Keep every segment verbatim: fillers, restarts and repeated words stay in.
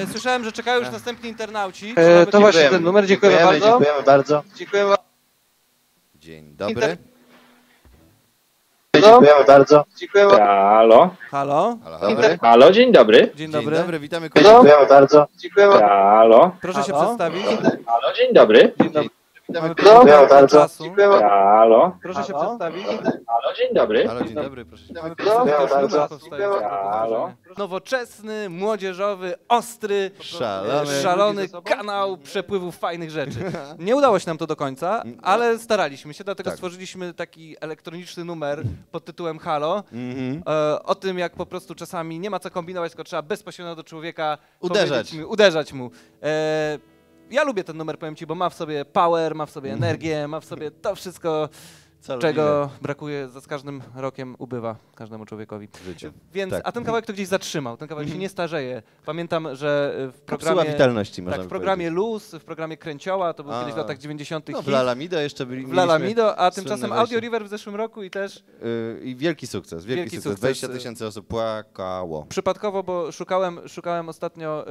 Słyszałem, że czekają już następni internauci. E, to właśnie ten numer, dziękujemy, dziękujemy bardzo. Dziękujemy bardzo. Dziękujemy. Dzień dobry. Inter... Dziękujemy bardzo. Dziękujemy. Halo? Halo? Halo, halo. Inter... Halo, dzień dobry. Dzień dobry. Dzień dobry, witamy. Dziękujemy bardzo. Dziękujemy. Halo? Proszę Halo? się przedstawić. Halo, dzień dobry. Dzień dobry. Mamy Dziękujemy bardzo. czasu. Dziękujemy. Halo? Proszę się Halo? przedstawić. Halo, dzień dobry. Halo, dzień dobry, proszę się. Mamy Dziękujemy to już bardzo. numer powstaje. Halo? Nowoczesny, młodzieżowy, ostry, Szalony. szalony kanał przepływu fajnych rzeczy. Nie udało się nam to do końca, ale staraliśmy się, dlatego Tak. stworzyliśmy taki elektroniczny numer pod tytułem Halo. Mhm. E, o tym, jak po prostu czasami nie ma co kombinować, tylko trzeba bezpośrednio do człowieka Uderzać. powiedzieć mu, uderzać mu. E, ja lubię ten numer, powiem ci, bo ma w sobie power, ma w sobie energię, ma w sobie to wszystko, Co czego lubimy brakuje, za z każdym rokiem ubywa każdemu człowiekowi. w życiu. Więc, Tak. a ten kawałek to gdzieś zatrzymał, ten kawałek się nie starzeje. Pamiętam, że w Kapsuła programie, witalności, można tak, w by programie powiedzieć. Luz, w programie Kręcioła, to był A. kiedyś w latach dziewięćdziesiątych No, w hit, Lalamido jeszcze byli. w Lalamido, a słynne tymczasem wejście. Audio River w zeszłym roku i też Yy, I wielki sukces, wielki, Wielki sukces. sukces. dwadzieścia tysięcy osób płakało. przypadkowo, bo szukałem, szukałem ostatnio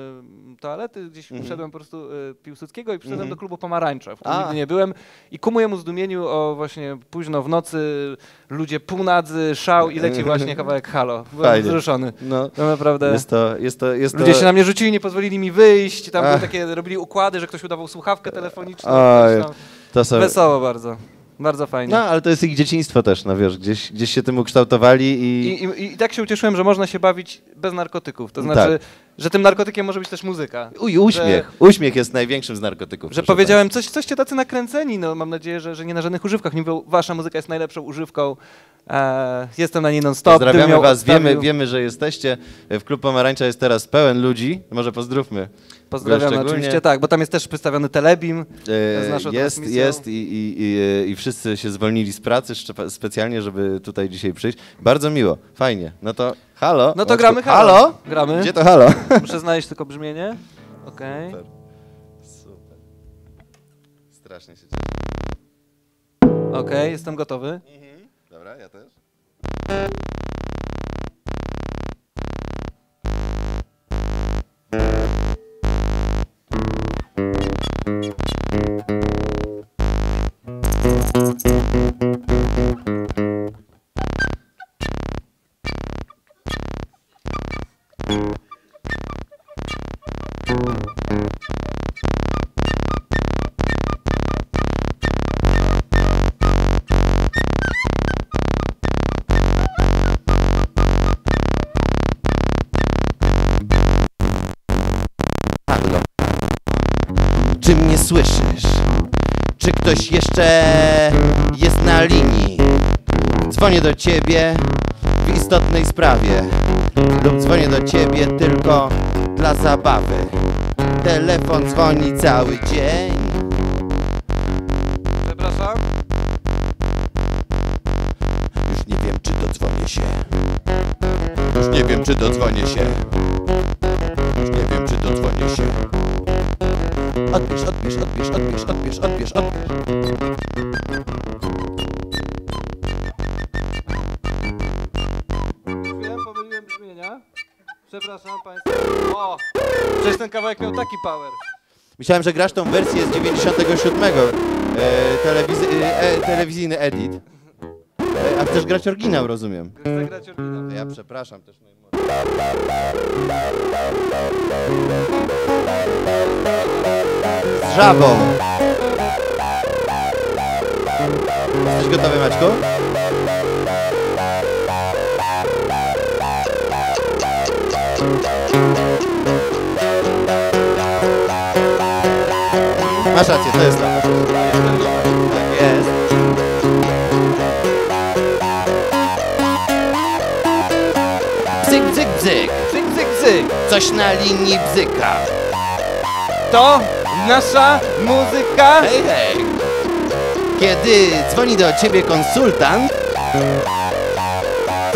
y, toalety, gdzieś Mhm. wszedłem po prostu y, Piłsudskiego i przyszedłem Mhm. do klubu Pomarańcza, w którym A. nigdy nie byłem i ku mojemu zdumieniu o właśnie późno w nocy, ludzie półnadzy, szał i leci właśnie kawałek Halo. Byłem Fajnie. wzruszony. No, No naprawdę. jest to, jest to, jest Ludzie to... się na mnie rzucili, nie pozwolili mi wyjść, tam były Ach. takie, robili układy, że ktoś udawał słuchawkę telefoniczną. Oj, coś tam. to są... Wesoło bardzo, bardzo fajnie. No, ale to jest ich dzieciństwo też, no wiesz, gdzieś, gdzieś się tym ukształtowali i... I, i, I tak się ucieszyłem, że można się bawić bez narkotyków, to znaczy, że tym narkotykiem może być też muzyka. Uj, uśmiech. Uśmiech jest największym z narkotyków. Że proszę powiedziałem, coś, coście tacy nakręceni, no mam nadzieję, że, że nie na żadnych używkach. Nie mówią, wasza muzyka jest najlepszą używką, e, jestem na niej non-stop. Pozdrawiamy Dym ją was, wiemy, odstawił. wiemy, że jesteście. W Klub Pomarańcza jest teraz pełen ludzi. Może pozdrówmy. Pozdrawiamy szczególnie. oczywiście, tak, bo tam jest też przedstawiony Telebim. z naszą E, jest, transmisją. jest i, i, i, i wszyscy się zwolnili z pracy szczepa- specjalnie, żeby tutaj dzisiaj przyjść. Bardzo miło, fajnie. No to halo. No to Maćku. gramy Halo. Halo? Gramy. Gdzie to halo? Muszę znaleźć tylko brzmienie. Okej. Super. Super. Strasznie się cieszę. Okej, jestem gotowy. Dobra, ja też. Halo. Czy mnie słyszysz? Czy ktoś jeszcze jest na linii? Dzwonię do ciebie w istotnej sprawie lub dzwonię do ciebie tylko dla zabawy. Telefon dzwoni cały dzień. Przepraszam. Już nie wiem, czy dodzwonię się. Już nie wiem, czy dodzwonię się. Już nie wiem, czy dodzwonię się. Odbierz, odbierz, odbierz, odbierz, odbierz, odbierz, odbierz. Chwilę, pomyliłem brzmienia. Przepraszam państwa. O! Przecież ten kawałek miał taki power. Myślałem, że grasz tą wersję z dziewięćdziesiątego siódmego. E, telewizy, e, telewizyjny edit. E, a chcesz grać oryginał, rozumiem. Chcę grać oryginał. Ja przepraszam też najmocniej. Z żabą. Jesteś gotowy, Maćku? Masz rację, to jest to. Tak jest. Bzyk, bzyk, bzyk. Cyk, cyk, cyk. Coś na linii bzyka. To nasza muzyka. Hej, hej. Kiedy dzwoni do ciebie konsultant,